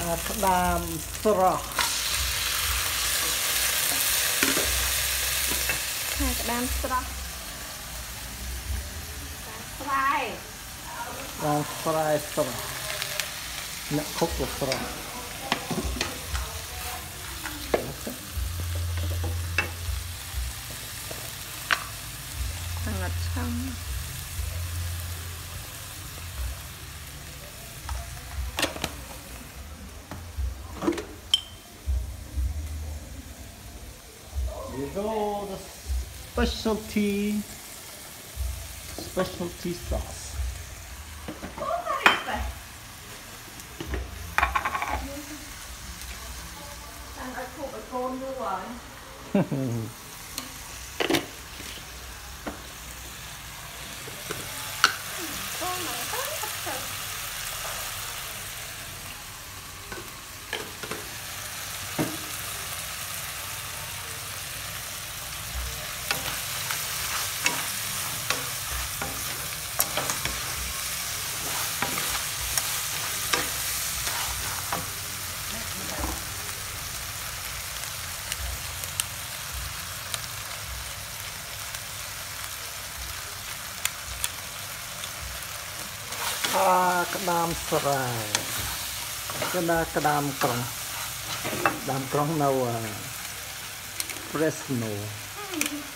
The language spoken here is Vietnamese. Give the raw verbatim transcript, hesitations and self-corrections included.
đam sro đam sro fry đam fry sro nè khúc của sro ngọt xong These are the specialty specialty sauce. Anh đã thuộc ở côn luôn rồi. À, cái đam sợi cái đa cái đam còng đam còng nào Fresno